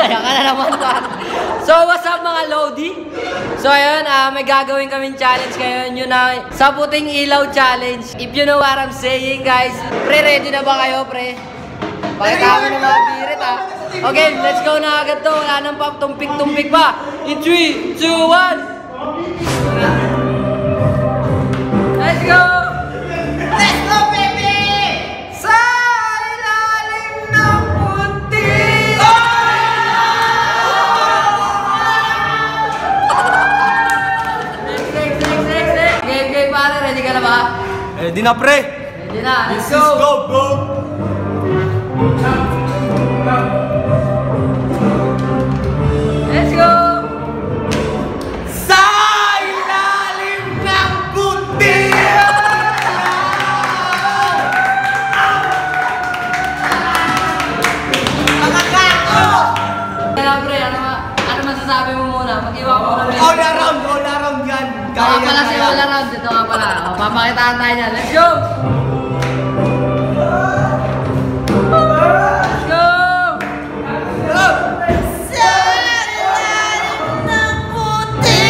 Ayan ka na naman pa. So, what's up mga Lodi? So, ayun, may gagawin kaming challenge ngayon. Yun na, sa puting ilaw challenge. If you know what I'm saying, guys. Pre, ready na ba kayo, pre? Pakita kami ng mga birit, ha? Okay, let's go na agad to. Wala nang pa, tumpik-tumpik pa. In 3, 2, 1. Let's go! Let's go, baby! Sa ilalim ng puti! Next. Okay, pare. Ready ka na ba? Ready na, pre! Ready na. Let's go! Let's go, bro! Let's go! Sa ilalim ng puti! Mga gato! Kaya pre, ano masasabi mo muna? Mag-iwa ko muna. All around yan! Kaya pala si all around. Ito nga pala. Papakitaan tayo niya. Let's go! Let's go! Sa ilalim ng puti!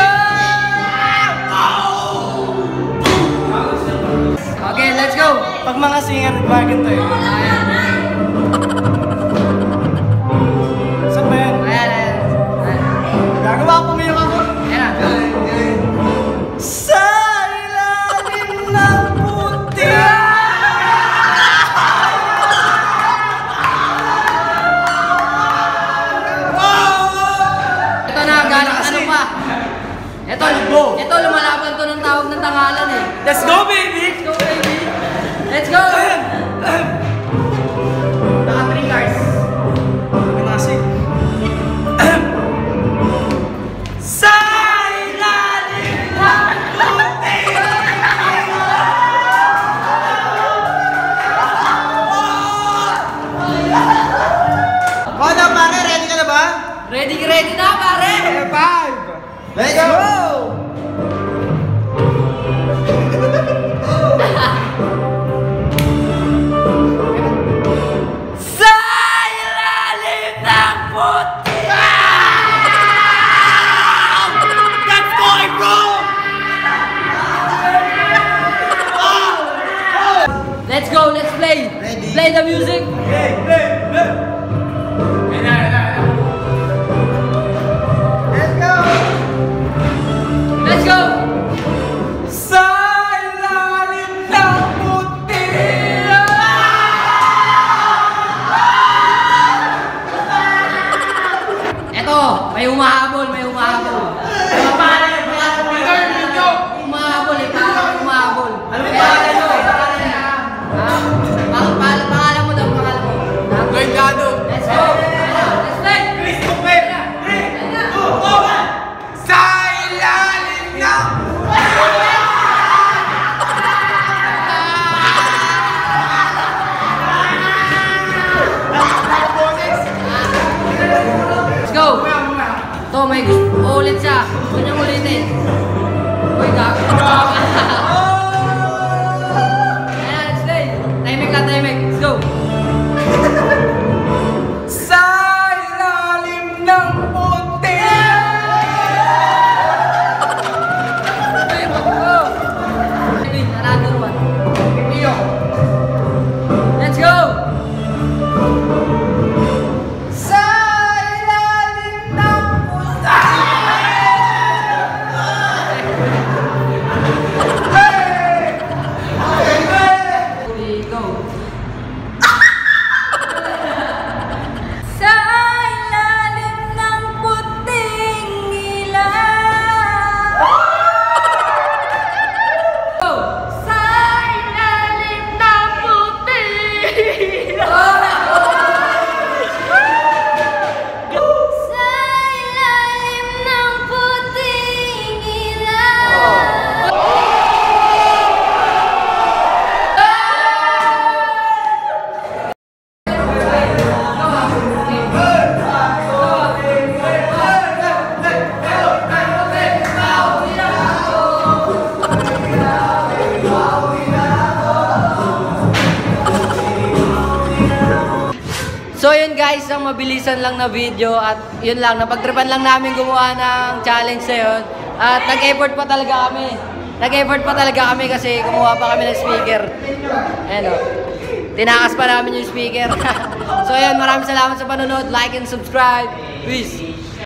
Okay, let's go! Pag mga singer, ganito eh. Ayan. Saan ba yan? Ayan. Gagawa ko pumiyak ako. Ayan. Sa ilalim ng puti! Ito na, galang ano pa? Ito, lumalaban to ng tawag ng tangalan eh. Let's go, baby! Let's go, baby! Let's go! Naka 3 cars. Pinasig. Sa ilalim ng puti! Ano, pare? Ready ka na ba? Ready na, pare! 5! Let's go! Sa ilalim ng puti! That's going wrong! Let's go, let's play! Ready? Play the music! Let's go! Let's go! Sa ilalim ng puti! Eto, may humahabol. Humahabol eh, parang humahabol. Ano ba pangalan mo? Pangalan mo daw, pangalan mo. Lloyd Gado. Let's go! Let's play! Christopher! 3, 2, 1! Sa ilalim ng Let's go! Ito, may gusto. Ulit siya. Gusto niyang ulitin. Uy, gago. Ayan, let's play. Timing lang, timing. Let's go. Sa ilalim ng puti! Another one. Let's go! Sa ilalim ng puti! isang mabilisan lang na video at yun lang, napagtripan lang namin gumawa ng challenge na yun. At nag-effort pa talaga kami. Nag-effort pa talaga kami kasi kumuha pa kami ng speaker. Ayan o. Tinakas pa namin yung speaker. So ayun, maraming salamat sa panonood. Like and subscribe. Peace!